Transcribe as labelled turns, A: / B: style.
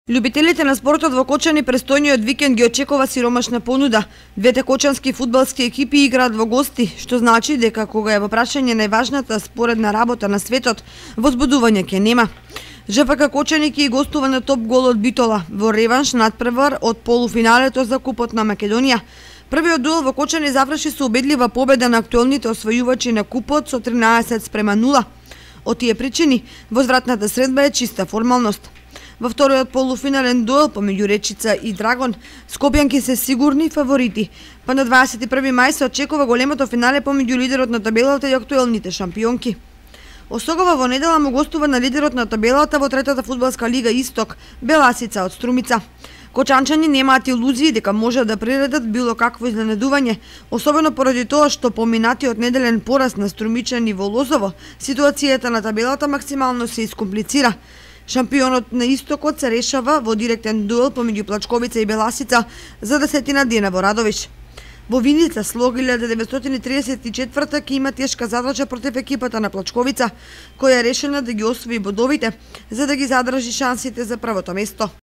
A: Љубителите на спортот во Кочани престојниот викенд ги очекува сиромашна понуда. Двете кочански фудбалски екипи играат во гости, што значи дека кога е во прашање најважната споредна работа на светот, возбудување ќе нема. ЖФК Кочани ќе гостува на Топ Гол од Битола во реванш надпревар од полуфиналето за Купот на Македонија. Првиот дуел во Кочани заврши со убедлива победа на актуелните освојувачи на Купот со 13:0. Од тие причини, возвратната средба е чиста формалност. Во вториот полуфинален дуел помеѓу Речица и Драгон, скопјанки се сигурни фаворити, па на 21 мај се очекува големото финале помеѓу лидерот на табелата и актуелните шампионки. Осогова во недела му гостува на лидерот на табелата во третата фудбалска лига Исток, Беласица од Струмица. Кочанчани немаат илузии дека може да приредат било какво изненадување, особено поради тоа што поминатиот неделен пораз на струмичани во Лозово, ситуацијата на табелата максимално се искомплицира. Шампионот на Истокот се решава во директен дуел помеѓу Плачковица и Беласица за 10 дена во Радовиш. Во Виница Слог 1934 ќе има тешка задача против екипата на Плачковица, која е решена да ги освои бодовите за да ги задржи шансите за првото место.